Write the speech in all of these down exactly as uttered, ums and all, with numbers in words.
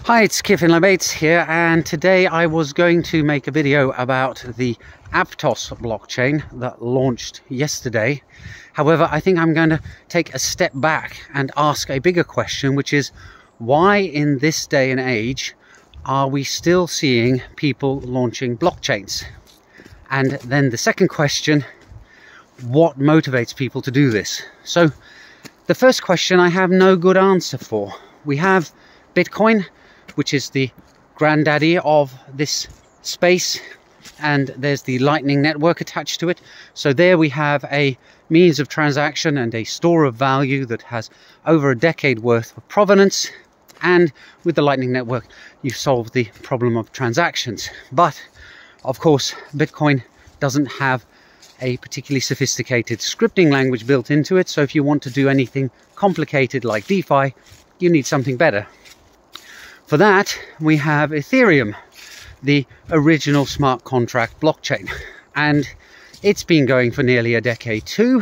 Hi, it's Kiffin Labates here, and today I was going to make a video about the Aptos blockchain that launched yesterday. However, I think I'm going to take a step back and ask a bigger question, which is why in this day and age are we still seeing people launching blockchains? And then the second question, what motivates people to do this? So the first question I have no good answer for. We have Bitcoin, which is the granddaddy of this space, and there's the Lightning Network attached to it. So there we have a means of transaction and a store of value that has over a decade worth of provenance, and with the Lightning Network you solve the problem of transactions. But of course Bitcoin doesn't have a particularly sophisticated scripting language built into it, so if you want to do anything complicated like DeFi, you need something better. For that, we have Ethereum, the original smart contract blockchain, and it's been going for nearly a decade too.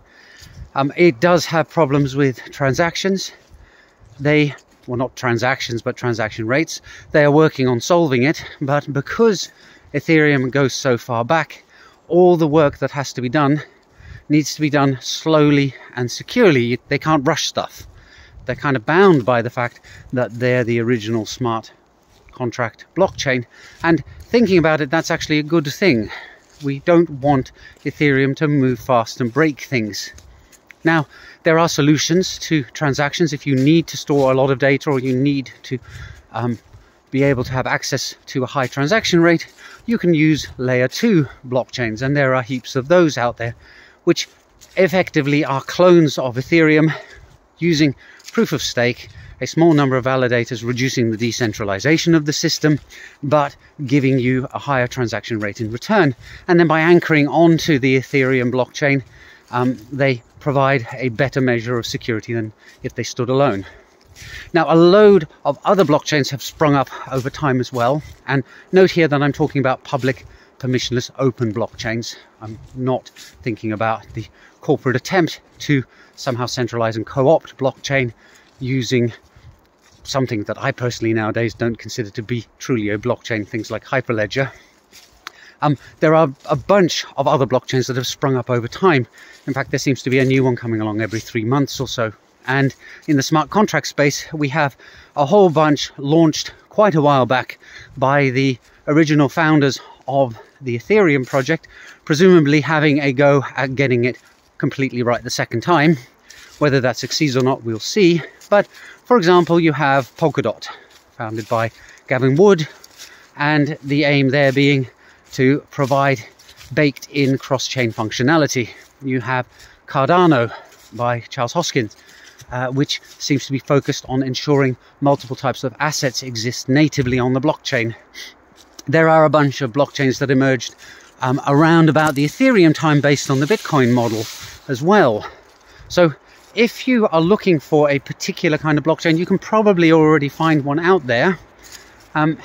Um, it does have problems with transactions. They, well, not transactions, but transaction rates. They are working on solving it, but because Ethereum goes so far back, all the work that has to be done needs to be done slowly and securely. They can't rush stuff. They're kind of bound by the fact that they're the original smart contract blockchain. And thinking about it, that's actually a good thing. We don't want Ethereum to move fast and break things. Now, there are solutions to transactions. If you need to store a lot of data, or you need to um, be able to have access to a high transaction rate, you can use layer two blockchains. And there are heaps of those out there, which effectively are clones of Ethereum, using proof of stake, a small number of validators, reducing the decentralization of the system, but giving you a higher transaction rate in return. And then by anchoring onto the Ethereum blockchain, um, they provide a better measure of security than if they stood alone. Now, a load of other blockchains have sprung up over time as well. And note here that I'm talking about public, permissionless, open blockchains. I'm not thinking about the corporate attempt to somehow centralize and co-opt blockchain using something that I personally nowadays don't consider to be truly a blockchain, things like Hyperledger. Um, there are a bunch of other blockchains that have sprung up over time. In fact, there seems to be a new one coming along every three months or so. And in the smart contract space, we have a whole bunch launched quite a while back by the original founders of the Ethereum project, presumably having a go at getting it completely right the second time. Whether that succeeds or not, we'll see. But for example, you have Polkadot, founded by Gavin Wood, and the aim there being to provide baked-in cross-chain functionality. You have Cardano by Charles Hoskins, uh, which seems to be focused on ensuring multiple types of assets exist natively on the blockchain. There are a bunch of blockchains that emerged um, around about the Ethereum time based on the Bitcoin model as well. So if you are looking for a particular kind of blockchain, you can probably already find one out there. Um,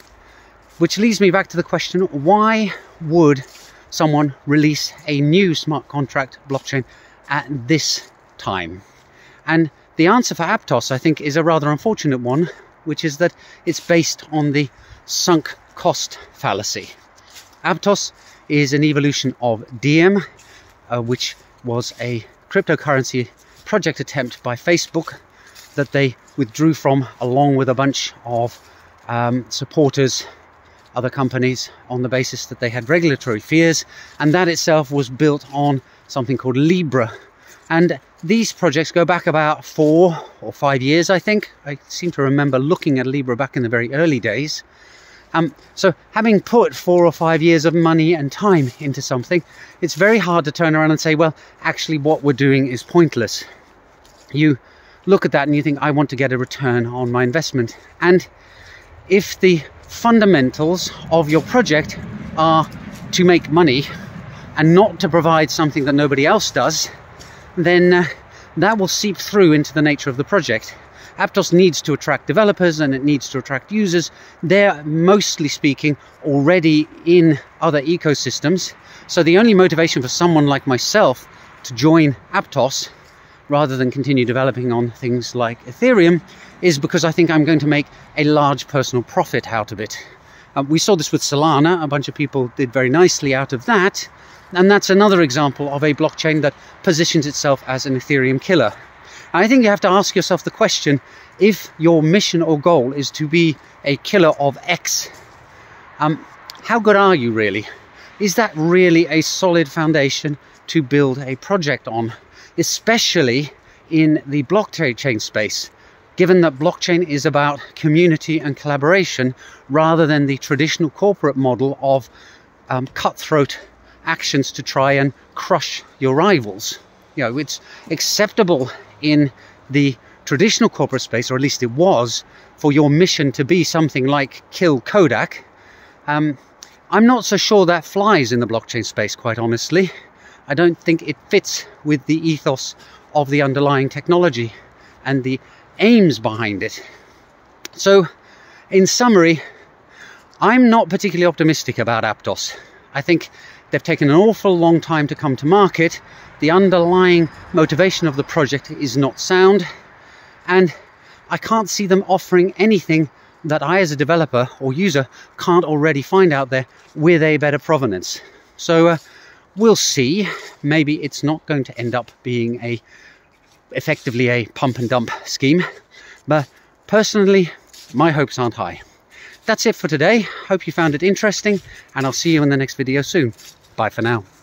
which leads me back to the question, why would someone release a new smart contract blockchain at this time? And the answer for Aptos, I think, is a rather unfortunate one, which is that it's based on the sunk cost fallacy. Aptos is an evolution of Diem, uh, which was a cryptocurrency project attempt by Facebook that they withdrew from, along with a bunch of um, supporters, other companies, on the basis that they had regulatory fears, and that itself was built on something called Libra. And these projects go back about four or five years, I think. I seem to remember looking at Libra back in the very early days. Um, so having put four or five years of money and time into something, it's very hard to turn around and say, well, actually what we're doing is pointless. You look at that and you think, I want to get a return on my investment. And if the fundamentals of your project are to make money and not to provide something that nobody else does, then uh, that will seep through into the nature of the project. Aptos needs to attract developers and it needs to attract users. They're, mostly speaking, already in other ecosystems. So the only motivation for someone like myself to join Aptos rather than continue developing on things like Ethereum is because I think I'm going to make a large personal profit out of it. Uh, we saw this with Solana. A bunch of people did very nicely out of that. And that's another example of a blockchain that positions itself as an Ethereum killer. I think you have to ask yourself the question, if your mission or goal is to be a killer of X, um, how good are you really? Is that really a solid foundation to build a project on, especially in the blockchain space, given that blockchain is about community and collaboration rather than the traditional corporate model of um, cutthroat actions to try and crush your rivals. You know, it's acceptable in the traditional corporate space, or at least it was, for your mission to be something like kill Kodak. Um, I'm not so sure that flies in the blockchain space, quite honestly. I don't think it fits with the ethos of the underlying technology and the aims behind it. So, in summary, I'm not particularly optimistic about Aptos. I think they've taken an awful long time to come to market. The underlying motivation of the project is not sound, and I can't see them offering anything that I as a developer or user can't already find out there with a better provenance. So uh, we'll see. Maybe it's not going to end up being a effectively a pump and dump scheme, but personally my hopes aren't high. That's it for today. Hope you found it interesting, and I'll see you in the next video soon. Bye for now.